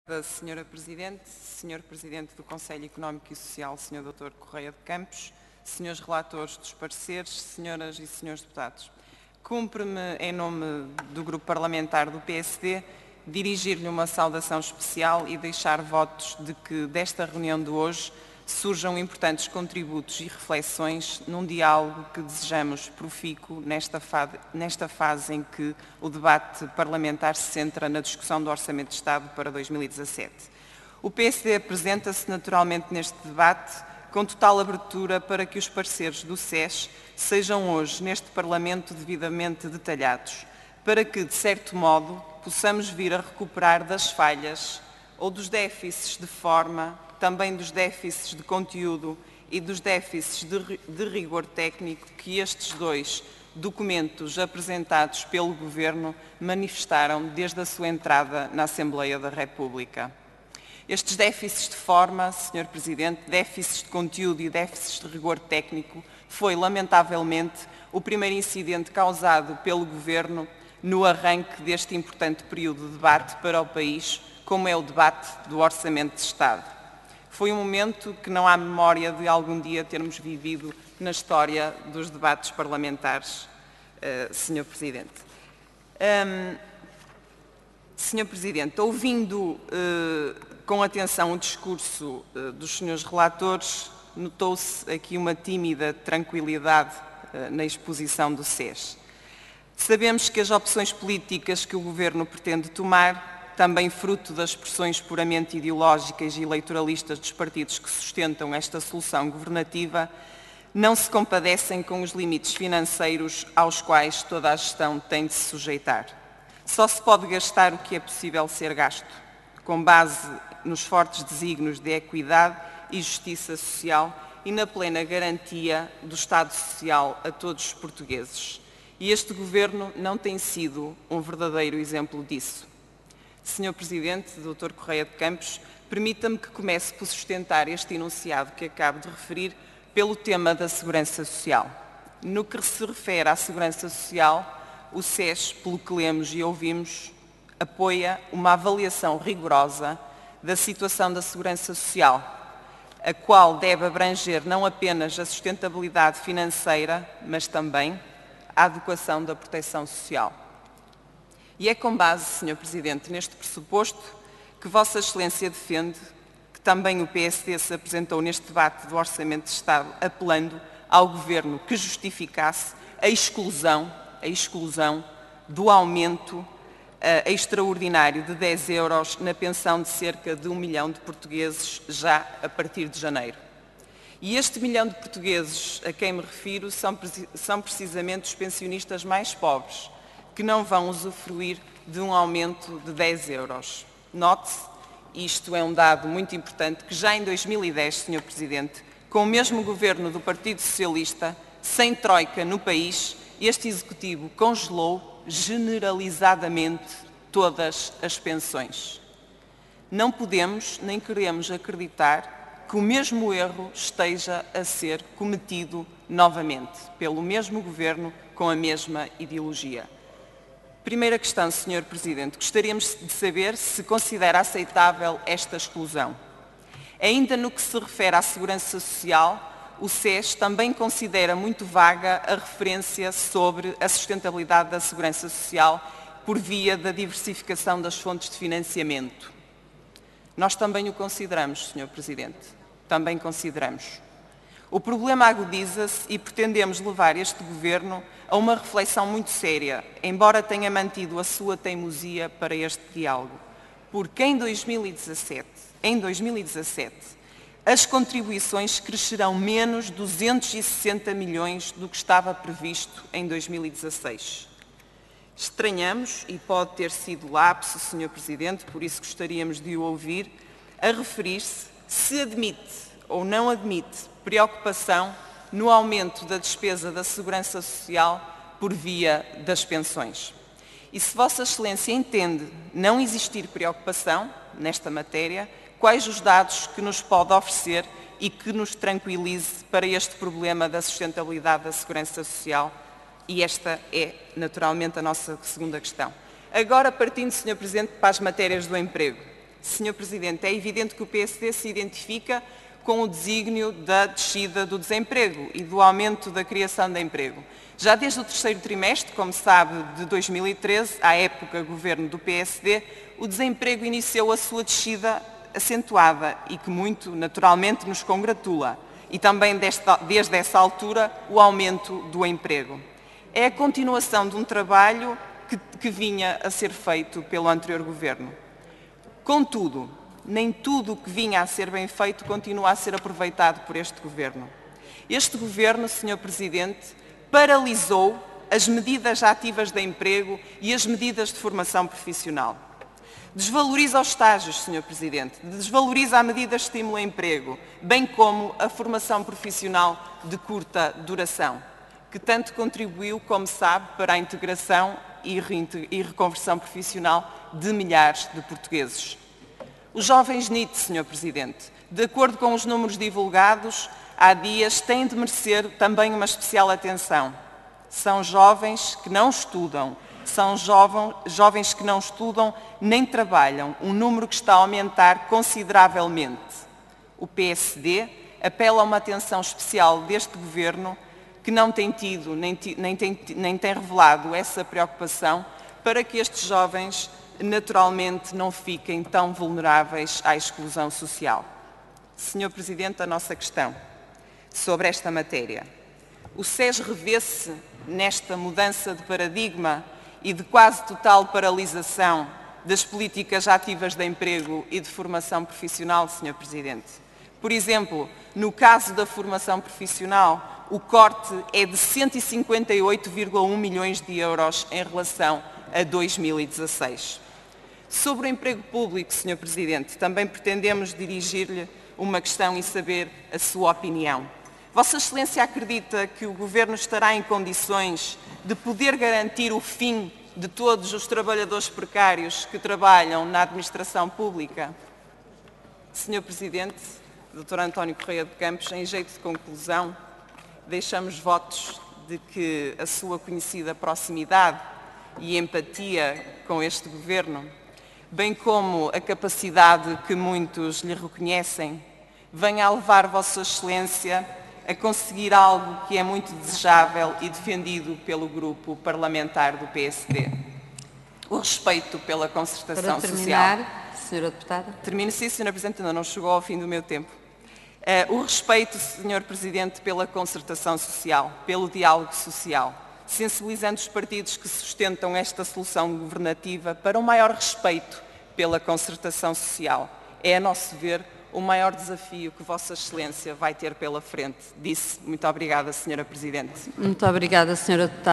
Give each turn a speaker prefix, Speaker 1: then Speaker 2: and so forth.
Speaker 1: Senhora Presidente, Senhor Presidente do Conselho Económico e Social, Senhor Dr. Correia de Campos, Senhores Relatores dos Pareceres, Senhoras e Senhores Deputados. Cumpre-me, em nome do Grupo Parlamentar do PSD, dirigir-lhe uma saudação especial e deixar votos de que desta reunião de hoje surjam importantes contributos e reflexões num diálogo que desejamos profícuo nesta fase em que o debate parlamentar se centra na discussão do Orçamento de Estado para 2017. O PSD apresenta-se naturalmente neste debate com total abertura para que os pareceres do SES sejam hoje, neste Parlamento, devidamente detalhados, para que, de certo modo, possamos vir a recuperar das falhas ou dos déficits de forma, também dos déficits de conteúdo e dos déficits de rigor técnico que estes dois documentos apresentados pelo Governo manifestaram desde a sua entrada na Assembleia da República. Estes déficits de forma, Sr. Presidente, déficits de conteúdo e déficits de rigor técnico, foi, lamentavelmente, o primeiro incidente causado pelo Governo no arranque deste importante período de debate para o país, como é o debate do Orçamento de Estado. Foi um momento que não há memória de algum dia termos vivido na história dos debates parlamentares, Sr. Presidente. Sr. Presidente, ouvindo com atenção o discurso dos senhores relatores, notou-se aqui uma tímida tranquilidade na exposição do SES. Sabemos que as opções políticas que o Governo pretende tomar, também fruto das pressões puramente ideológicas e eleitoralistas dos partidos que sustentam esta solução governativa, não se compadecem com os limites financeiros aos quais toda a gestão tem de se sujeitar. Só se pode gastar o que é possível ser gasto, com base nos fortes desígnios de equidade e justiça social e na plena garantia do Estado Social a todos os portugueses. E este Governo não tem sido um verdadeiro exemplo disso. Sr. Presidente, Dr. Correia de Campos, permita-me que comece por sustentar este enunciado que acabo de referir pelo tema da segurança social. No que se refere à segurança social, o SES, pelo que lemos e ouvimos, apoia uma avaliação rigorosa da situação da segurança social, a qual deve abranger não apenas a sustentabilidade financeira, mas também a adequação da proteção social. E é com base, Sr. Presidente, neste pressuposto que Vossa Excelência defende que também o PSD se apresentou neste debate do Orçamento de Estado apelando ao Governo que justificasse a exclusão do aumento extraordinário de 10 euros na pensão de cerca de 1 milhão de portugueses já a partir de janeiro. E este milhão de portugueses a quem me refiro são precisamente os pensionistas mais pobres, que não vão usufruir de um aumento de 10 euros. Note-se, isto é um dado muito importante, que já em 2010, Sr. Presidente, com o mesmo governo do Partido Socialista, sem troika no país, este Executivo congelou generalizadamente todas as pensões. Não podemos nem queremos acreditar que o mesmo erro esteja a ser cometido novamente pelo mesmo governo com a mesma ideologia. Primeira questão, Sr. Presidente. Gostaríamos de saber se considera aceitável esta exclusão. Ainda no que se refere à segurança social, o SES também considera muito vaga a referência sobre a sustentabilidade da segurança social por via da diversificação das fontes de financiamento. Nós também o consideramos, Sr. Presidente. Também consideramos. O problema agudiza-se e pretendemos levar este Governo a uma reflexão muito séria, embora tenha mantido a sua teimosia para este diálogo. Porque em 2017, as contribuições crescerão menos 260 milhões do que estava previsto em 2016. Estranhamos, e pode ter sido lapso, Sr. Presidente, por isso gostaríamos de o ouvir, a referir-se se admite ou não admite preocupação no aumento da despesa da segurança social por via das pensões. E se Vossa Excelência entende não existir preocupação nesta matéria, quais os dados que nos pode oferecer e que nos tranquilize para este problema da sustentabilidade da segurança social? E esta é, naturalmente, a nossa segunda questão. Agora, partindo, Sr. Presidente, para as matérias do emprego. Sr. Presidente, é evidente que o PSD se identifica com o desígnio da descida do desemprego e do aumento da criação de emprego. Já desde o terceiro trimestre, como sabe, de 2013, à época governo do PSD, o desemprego iniciou a sua descida acentuada e que muito, naturalmente, nos congratula. E também, desde essa altura, o aumento do emprego. É a continuação de um trabalho que vinha a ser feito pelo anterior governo. Contudo, nem tudo o que vinha a ser bem feito continua a ser aproveitado por este governo. Este governo, Sr. Presidente, paralisou as medidas ativas de emprego e as medidas de formação profissional. Desvaloriza os estágios, Sr. Presidente, desvaloriza a medida de estímulo ao emprego, bem como a formação profissional de curta duração, que tanto contribuiu, como sabe, para a integração e reconversão profissional de milhares de portugueses. Os jovens NEET, Sr. Presidente, de acordo com os números divulgados há dias, têm de merecer também uma especial atenção. São jovens que não estudam, são jovens que não estudam nem trabalham, um número que está a aumentar consideravelmente. O PSD apela a uma atenção especial deste governo, que não tem tido, nem tem revelado essa preocupação, para que estes jovens naturalmente não fiquem tão vulneráveis à exclusão social. Sr. Presidente, a nossa questão sobre esta matéria. O SES revê-se nesta mudança de paradigma e de quase total paralisação das políticas ativas de emprego e de formação profissional, Sr. Presidente. Por exemplo, no caso da formação profissional, o corte é de 158,1 milhões de euros em relação a 2016. Sobre o emprego público, Sr. Presidente, também pretendemos dirigir-lhe uma questão e saber a sua opinião. Vossa Excelência acredita que o Governo estará em condições de poder garantir o fim de todos os trabalhadores precários que trabalham na administração pública? Sr. Presidente, Dr. António Correia de Campos, em jeito de conclusão, deixamos votos de que a sua conhecida proximidade e empatia com este Governo, bem como a capacidade que muitos lhe reconhecem, venha a levar Vossa Excelência a conseguir algo que é muito desejável e defendido pelo grupo parlamentar do PSD. O respeito pela concertação social.
Speaker 2: Para terminar, Sra. Deputada.
Speaker 1: Termino, sim, Sra. Presidente, ainda não chegou ao fim do meu tempo. O respeito, Sr. Presidente, pela concertação social, pelo diálogo social, sensibilizando os partidos que sustentam esta solução governativa para um maior respeito pela concertação social. É, a nosso ver, o maior desafio que Vossa Excelência vai ter pela frente. Disse. Muito obrigada, Sra. Presidente.
Speaker 2: Muito obrigada, Sra. Deputada.